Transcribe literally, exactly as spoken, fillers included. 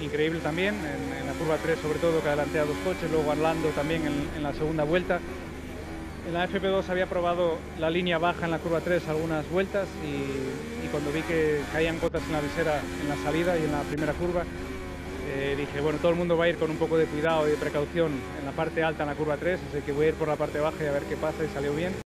increíble también, en, en la curva tres sobre todo, que adelanté a dos coches, luego Orlando también en, en la segunda vuelta. En la F P dos había probado la línea baja en la curva tres algunas vueltas y, y cuando vi que caían gotas en la visera en la salida y en la primera curva, eh, dije, bueno, todo el mundo va a ir con un poco de cuidado y de precaución en la parte alta en la curva tres, así que voy a ir por la parte baja y a ver qué pasa, y salió bien.